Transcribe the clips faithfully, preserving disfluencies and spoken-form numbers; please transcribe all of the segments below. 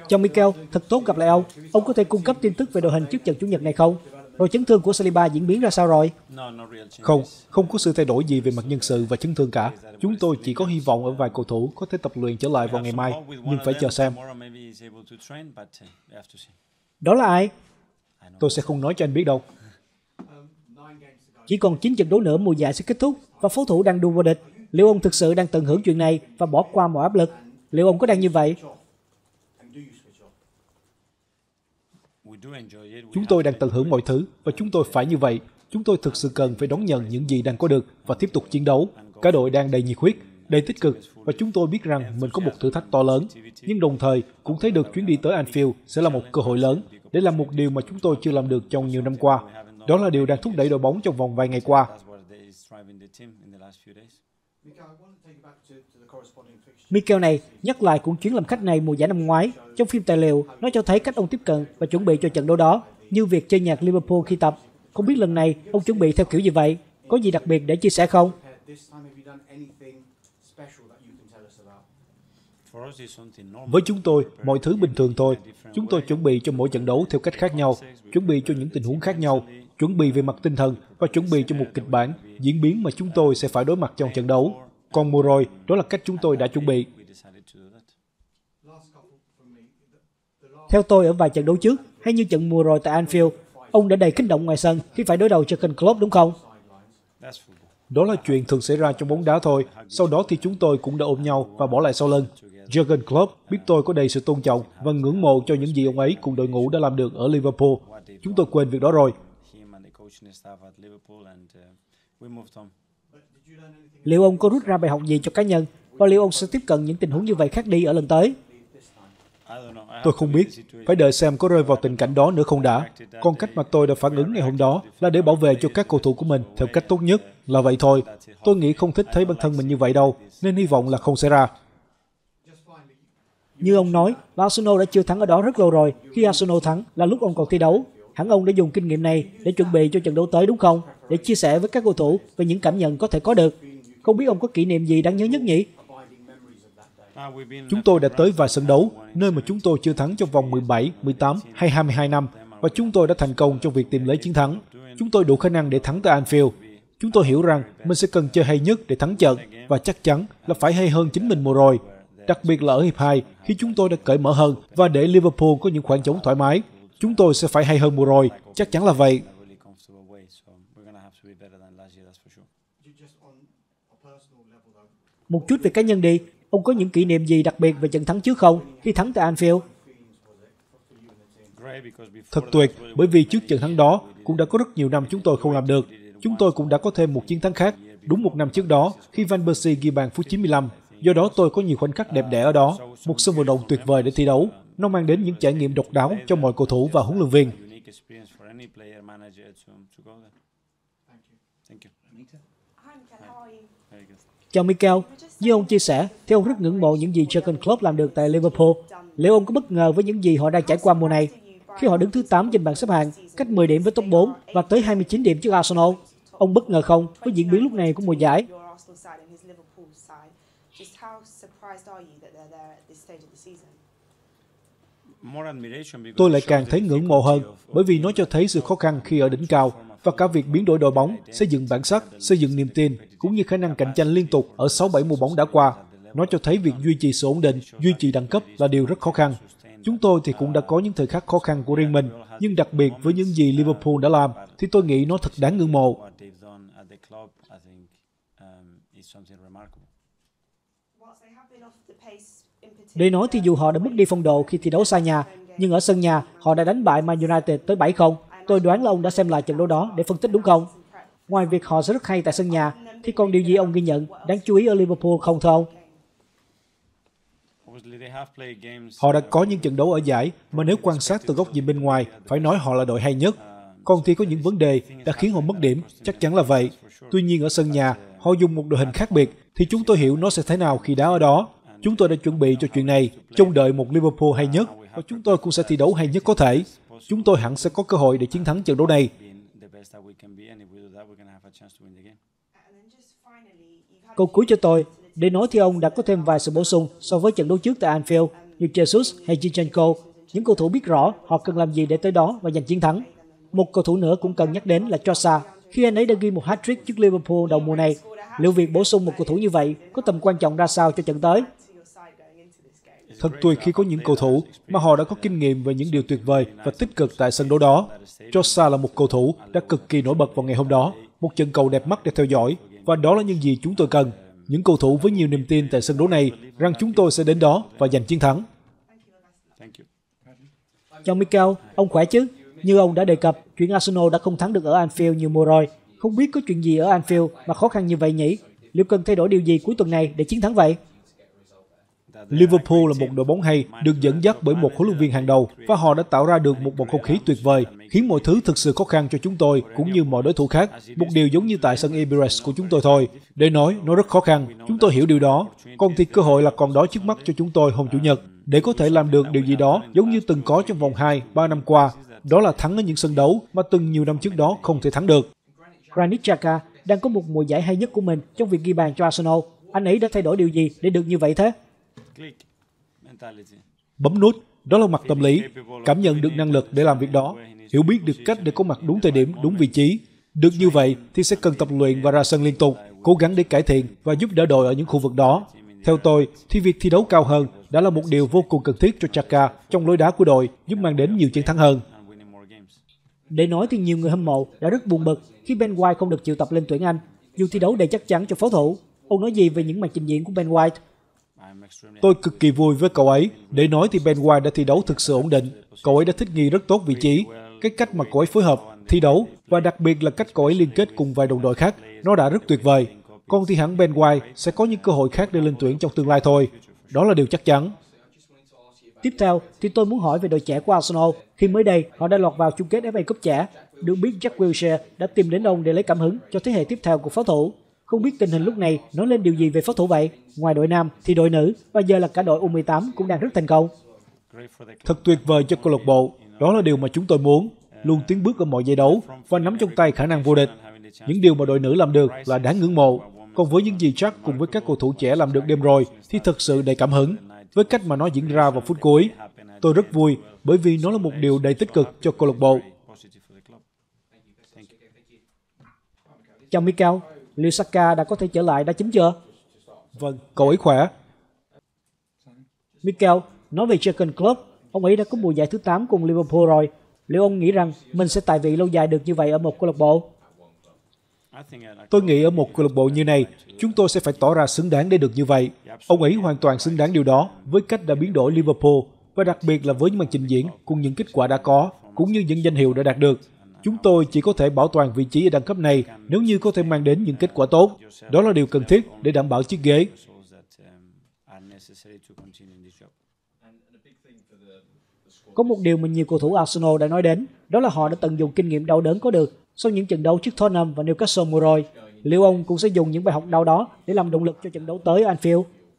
Chào Mikel, thật tốt gặp lại ông. Ông có thể cung cấp tin tức về đội hình trước trận Chủ nhật này không? Rồi chấn thương của Saliba diễn biến ra sao rồi? Không, không có sự thay đổi gì về mặt nhân sự và chấn thương cả. Chúng tôi chỉ có hy vọng ở vài cầu thủ có thể tập luyện trở lại vào ngày mai, nhưng phải chờ xem. Đó là ai? Tôi sẽ không nói cho anh biết đâu. Chỉ còn chín trận đấu nữa mùa giải sẽ kết thúc và pháo thủ đang đua vô địch. Liệu ông thực sự đang tận hưởng chuyện này và bỏ qua mọi áp lực? Liệu ông có đang như vậy? Chúng tôi đang tận hưởng mọi thứ và chúng tôi phải như vậy. Chúng tôi thực sự cần phải đón nhận những gì đang có được và tiếp tục chiến đấu. Cả đội đang đầy nhiệt huyết, đầy tích cực và chúng tôi biết rằng mình có một thử thách to lớn. Nhưng đồng thời cũng thấy được chuyến đi tới Anfield sẽ là một cơ hội lớn để làm một điều mà chúng tôi chưa làm được trong nhiều năm qua. Đó là điều đang thúc đẩy đội bóng trong vòng vài ngày qua. Mikel này nhắc lại cuốn chuyến làm khách này mùa giải năm ngoái. Trong phim tài liệu, nó cho thấy cách ông tiếp cận và chuẩn bị cho trận đấu đó, như việc chơi nhạc Liverpool khi tập. Không biết lần này ông chuẩn bị theo kiểu gì vậy? Có gì đặc biệt để chia sẻ không? Với chúng tôi, mọi thứ bình thường thôi. Chúng tôi chuẩn bị cho mỗi trận đấu theo cách khác nhau, chuẩn bị cho những tình huống khác nhau, chuẩn bị về mặt tinh thần và chuẩn bị cho một kịch bản, diễn biến mà chúng tôi sẽ phải đối mặt trong trận đấu. Còn mùa rồi, đó là cách chúng tôi đã chuẩn bị. Theo tôi ở vài trận đấu trước, hay như trận mùa rồi tại Anfield, ông đã đầy kích động ngoài sân khi phải đối đầu Jurgen Klopp đúng không? Đó là chuyện thường xảy ra trong bóng đá thôi. Sau đó thì chúng tôi cũng đã ôm nhau và bỏ lại sau lưng. Jurgen Klopp biết tôi có đầy sự tôn trọng và ngưỡng mộ cho những gì ông ấy cùng đội ngũ đã làm được ở Liverpool. Chúng tôi quên việc đó rồi. Liệu ông có rút ra bài học gì cho cá nhân và liệu ông sẽ tiếp cận những tình huống như vậy khác đi ở lần tới? Tôi không biết, phải đợi xem có rơi vào tình cảnh đó nữa không đã. Còn cách mà tôi đã phản ứng ngày hôm đó là để bảo vệ cho các cầu thủ của mình theo cách tốt nhất, là vậy thôi. Tôi nghĩ không thích thấy bản thân mình như vậy đâu, nên hy vọng là không xảy ra. Như ông nói, Arsenal đã chưa thắng ở đó rất lâu rồi. Khi Arsenal thắng là lúc ông còn thi đấu. Hẳn ông đã dùng kinh nghiệm này để chuẩn bị cho trận đấu tới đúng không? Để chia sẻ với các cầu thủ về những cảm nhận có thể có được. Không biết ông có kỷ niệm gì đáng nhớ nhất nhỉ? Chúng tôi đã tới vài sân đấu, nơi mà chúng tôi chưa thắng trong vòng mười bảy, mười tám hay hai mươi hai năm, và chúng tôi đã thành công trong việc tìm lấy chiến thắng. Chúng tôi đủ khả năng để thắng tại Anfield. Chúng tôi hiểu rằng mình sẽ cần chơi hay nhất để thắng trận, và chắc chắn là phải hay hơn chính mình mùa rồi. Đặc biệt là ở hiệp hai, khi chúng tôi đã cởi mở hơn và để Liverpool có những khoảng trống thoải mái. Chúng tôi sẽ phải hay hơn mùa rồi, chắc chắn là vậy. Một chút về cá nhân đi, ông có những kỷ niệm gì đặc biệt về trận thắng trước không, khi thắng tại Anfield? Thật tuyệt, bởi vì trước trận thắng đó cũng đã có rất nhiều năm chúng tôi không làm được. Chúng tôi cũng đã có thêm một chiến thắng khác, đúng một năm trước đó, khi Van Persie ghi bàn phút chín mươi lăm. Do đó tôi có nhiều khoảnh khắc đẹp đẽ ở đó, một sân vận động tuyệt vời để thi đấu. Nó mang đến những trải nghiệm độc đáo cho mọi cầu thủ và huấn luyện viên. Chào Mikel, như ông chia sẻ, thì ông rất ngưỡng mộ những gì Jurgen Klopp làm được tại Liverpool. Liệu ông có bất ngờ với những gì họ đang trải qua mùa này? Khi họ đứng thứ tám trên bảng xếp hạng, cách mười điểm với top bốn và tới hai mươi chín điểm trước Arsenal. Ông bất ngờ không với diễn biến lúc này của mùa giải? Tôi lại càng thấy ngưỡng mộ hơn, bởi vì nó cho thấy sự khó khăn khi ở đỉnh cao, và cả việc biến đổi đội bóng, xây dựng bản sắc, xây dựng niềm tin, cũng như khả năng cạnh tranh liên tục ở sáu bảy mùa bóng đã qua. Nó cho thấy việc duy trì sự ổn định, duy trì đẳng cấp là điều rất khó khăn. Chúng tôi thì cũng đã có những thời khắc khó khăn của riêng mình, nhưng đặc biệt với những gì Liverpool đã làm, thì tôi nghĩ nó thật đáng ngưỡng mộ. Để nói thì dù họ đã mất đi phong độ khi thi đấu xa nhà, nhưng ở sân nhà, họ đã đánh bại Man United tới bảy không. Tôi đoán là ông đã xem lại trận đấu đó để phân tích đúng không? Ngoài việc họ sẽ rất hay tại sân nhà, thì còn điều gì ông ghi nhận đáng chú ý ở Liverpool không thưa ông? Họ đã có những trận đấu ở giải mà nếu quan sát từ góc nhìn bên ngoài, phải nói họ là đội hay nhất. Còn thì có những vấn đề đã khiến họ mất điểm, chắc chắn là vậy. Tuy nhiên ở sân nhà, họ dùng một đội hình khác biệt, thì chúng tôi hiểu nó sẽ thế nào khi đá ở đó. Chúng tôi đã chuẩn bị cho chuyện này, trông đợi một Liverpool hay nhất, và chúng tôi cũng sẽ thi đấu hay nhất có thể. Chúng tôi hẳn sẽ có cơ hội để chiến thắng trận đấu này. Câu cuối cho tôi, để nói thì ông đã có thêm vài sự bổ sung so với trận đấu trước tại Anfield như Jesus hay Zinchenko. Những cầu thủ biết rõ họ cần làm gì để tới đó và giành chiến thắng. Một cầu thủ nữa cũng cần nhắc đến là Trossard. Khi anh ấy đã ghi một hat-trick trước Liverpool đầu mùa này, liệu việc bổ sung một cầu thủ như vậy có tầm quan trọng ra sao cho trận tới? Thật tuyệt khi có những cầu thủ mà họ đã có kinh nghiệm về những điều tuyệt vời và tích cực tại sân đấu đó. Trossard là một cầu thủ đã cực kỳ nổi bật vào ngày hôm đó, một trận cầu đẹp mắt để theo dõi, và đó là những gì chúng tôi cần. Những cầu thủ với nhiều niềm tin tại sân đấu này rằng chúng tôi sẽ đến đó và giành chiến thắng. Chào Mikel, ông khỏe chứ? Như ông đã đề cập, chuyện Arsenal đã không thắng được ở Anfield như mùa rồi. Không biết có chuyện gì ở Anfield mà khó khăn như vậy nhỉ? Liệu cần thay đổi điều gì cuối tuần này để chiến thắng vậy? Liverpool là một đội bóng hay, được dẫn dắt bởi một huấn luyện viên hàng đầu, và họ đã tạo ra được một bầu không khí tuyệt vời, khiến mọi thứ thực sự khó khăn cho chúng tôi cũng như mọi đối thủ khác. Một điều giống như tại sân Emirates của chúng tôi thôi. Để nói, nó rất khó khăn, chúng tôi hiểu điều đó. Còn thì cơ hội là còn đó trước mắt cho chúng tôi hôm Chủ nhật, để có thể làm được điều gì đó giống như từng có trong vòng hai ba năm qua. Đó là thắng ở những sân đấu mà từng nhiều năm trước đó không thể thắng được. Granit Xhaka đang có một mùa giải hay nhất của mình trong việc ghi bàn cho Arsenal. Anh ấy đã thay đổi điều gì để được như vậy thế? Bấm nút, đó là mặt tâm lý, cảm nhận được năng lực để làm việc đó, hiểu biết được cách để có mặt đúng thời điểm, đúng vị trí. Được như vậy thì sẽ cần tập luyện và ra sân liên tục, cố gắng để cải thiện và giúp đỡ đội ở những khu vực đó. Theo tôi thì việc thi đấu cao hơn đã là một điều vô cùng cần thiết cho Xhaka trong lối đá của đội, giúp mang đến nhiều chiến thắng hơn. Để nói thì nhiều người hâm mộ đã rất buồn bực khi Ben White không được triệu tập lên tuyển Anh, dù thi đấu đầy chắc chắn cho pháo thủ. Ông nói gì về những màn trình diễn của Ben White? Tôi cực kỳ vui với cậu ấy. Để nói thì Ben White đã thi đấu thực sự ổn định. Cậu ấy đã thích nghi rất tốt vị trí, cái cách mà cậu ấy phối hợp, thi đấu, và đặc biệt là cách cậu ấy liên kết cùng vài đồng đội khác. Nó đã rất tuyệt vời. Còn thì hẳn Ben White sẽ có những cơ hội khác để lên tuyển trong tương lai thôi. Đó là điều chắc chắn. Tiếp theo thì tôi muốn hỏi về đội trẻ của Arsenal. Khi mới đây họ đã lọt vào chung kết ép a Cup trẻ, được biết Jack Wilshere đã tìm đến ông để lấy cảm hứng cho thế hệ tiếp theo của pháo thủ. Không biết tình hình lúc này nói lên điều gì về pháo thủ vậy? Ngoài đội nam thì đội nữ và giờ là cả đội U mười tám cũng đang rất thành công. Thật tuyệt vời cho câu lạc bộ. Đó là điều mà chúng tôi muốn, luôn tiến bước ở mọi giải đấu và nắm trong tay khả năng vô địch. Những điều mà đội nữ làm được là đáng ngưỡng mộ. Còn với những gì Jack cùng với các cầu thủ trẻ làm được đêm rồi thì thật sự đầy cảm hứng. Với cách mà nó diễn ra vào phút cuối, tôi rất vui bởi vì nó là một điều đầy tích cực cho câu lạc bộ. Chào Mikel, liệu Saka đã có thể trở lại đá chính chưa? Vâng, cậu ấy khỏe. Mikel, nói về Jurgen Klopp, ông ấy đã có mùa giải thứ tám cùng Liverpool rồi. Liệu ông nghĩ rằng mình sẽ tại vị lâu dài được như vậy ở một câu lạc bộ? Tôi nghĩ ở một câu lạc bộ như này, chúng tôi sẽ phải tỏ ra xứng đáng để được như vậy. Ông ấy hoàn toàn xứng đáng điều đó với cách đã biến đổi Liverpool, và đặc biệt là với những màn trình diễn cùng những kết quả đã có, cũng như những danh hiệu đã đạt được. Chúng tôi chỉ có thể bảo toàn vị trí ở đẳng cấp này nếu như có thể mang đến những kết quả tốt. Đó là điều cần thiết để đảm bảo chiếc ghế. Có một điều mà nhiều cầu thủ Arsenal đã nói đến, đó là họ đã tận dụng kinh nghiệm đau đớn có được sau những trận đấu trước Tottenham và Newcastle mùa rồi. Liệu ông cũng sẽ dùng những bài học đau đó để làm động lực cho trận đấu tới ở Anfield?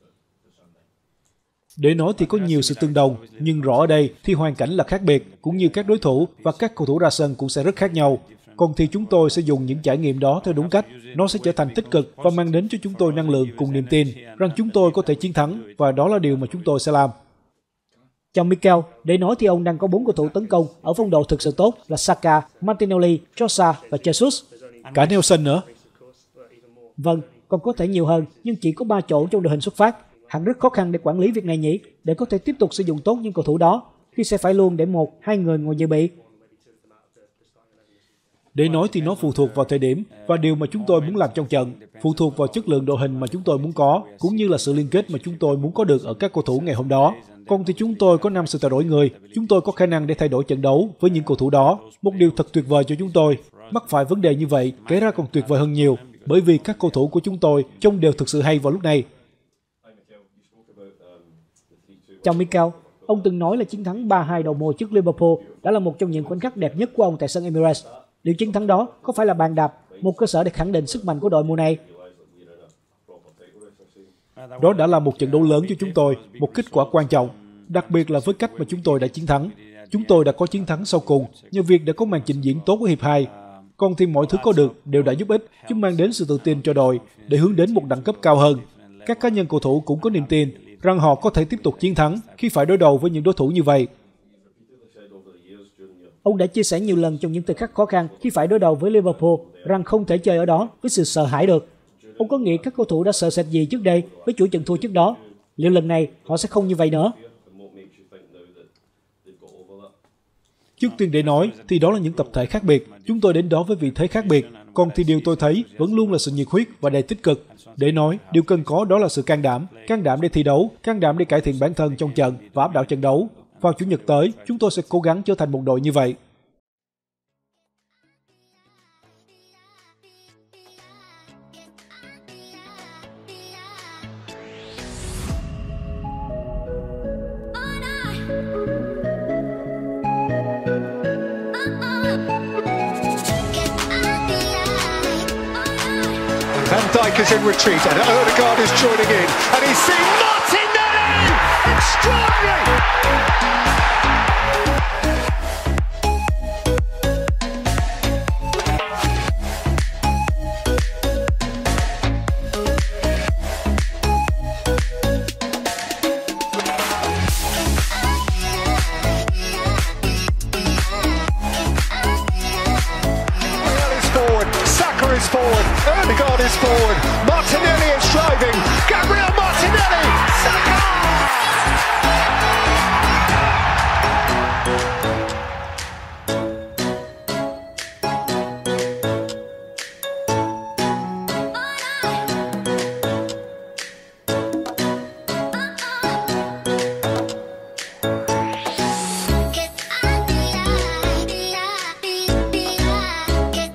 Để nói thì có nhiều sự tương đồng, nhưng rõ ở đây thì hoàn cảnh là khác biệt, cũng như các đối thủ và các cầu thủ ra sân cũng sẽ rất khác nhau. Còn thì chúng tôi sẽ dùng những trải nghiệm đó theo đúng cách. Nó sẽ trở thành tích cực và mang đến cho chúng tôi năng lượng cùng niềm tin rằng chúng tôi có thể chiến thắng, và đó là điều mà chúng tôi sẽ làm. Chào Mikel, để nói thì ông đang có bốn cầu thủ tấn công ở phong độ thực sự tốt là Saka, Martinelli, Trossard và Jesus. Cả Nelson nữa. Vâng, còn có thể nhiều hơn, nhưng chỉ có ba chỗ trong đội hình xuất phát. Hẳn rất khó khăn để quản lý việc này nhỉ, để có thể tiếp tục sử dụng tốt những cầu thủ đó, khi sẽ phải luôn để một, hai người ngồi dự bị. Để nói thì nó phụ thuộc vào thời điểm và điều mà chúng tôi muốn làm trong trận, phụ thuộc vào chất lượng đội hình mà chúng tôi muốn có, cũng như là sự liên kết mà chúng tôi muốn có được ở các cầu thủ ngày hôm đó. Còn thì chúng tôi có năm sự thay đổi người, chúng tôi có khả năng để thay đổi trận đấu với những cầu thủ đó. Một điều thật tuyệt vời cho chúng tôi. Mắc phải vấn đề như vậy, kể ra còn tuyệt vời hơn nhiều, bởi vì các cầu thủ của chúng tôi trông đều thực sự hay vào lúc này. Chào Mikel, ông từng nói là chiến thắng ba hai đầu mùa trước Liverpool đã là một trong những khoảnh khắc đẹp nhất của ông tại sân Emirates. Liệu chiến thắng đó có phải là bàn đạp, một cơ sở để khẳng định sức mạnh của đội mùa này? Đó đã là một trận đấu lớn cho chúng tôi, một kết quả quan trọng, đặc biệt là với cách mà chúng tôi đã chiến thắng. Chúng tôi đã có chiến thắng sau cùng nhờ việc đã có màn trình diễn tốt ở hiệp hai. Còn thì mọi thứ có được đều đã giúp ích, chúng mang đến sự tự tin cho đội để hướng đến một đẳng cấp cao hơn. Các cá nhân cầu thủ cũng có niềm tin rằng họ có thể tiếp tục chiến thắng khi phải đối đầu với những đối thủ như vậy. Ông đã chia sẻ nhiều lần trong những thời khắc khó khăn khi phải đối đầu với Liverpool rằng không thể chơi ở đó với sự sợ hãi được. Ông có nghĩ các cầu thủ đã sợ sệt gì trước đây với chuỗi trận thua trước đó? Liệu lần này họ sẽ không như vậy nữa? Trước tiên để nói thì đó là những tập thể khác biệt. Chúng tôi đến đó với vị thế khác biệt. Còn thì điều tôi thấy vẫn luôn là sự nhiệt huyết và đầy tích cực. Để nói, điều cần có đó là sự can đảm. Can đảm để thi đấu, can đảm để cải thiện bản thân trong trận và áp đảo trận đấu. Vào Chủ nhật tới, chúng tôi sẽ cố gắng trở thành một đội như vậy. Van Dijk is in retreat and Odegaard is joining in and he's seen Martinelli! Extraordinary! Is forward, Odegaard is forward, Martinelli is driving, Gabriel Martinelli, Saka!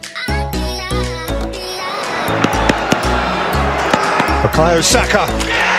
Bukayo Saka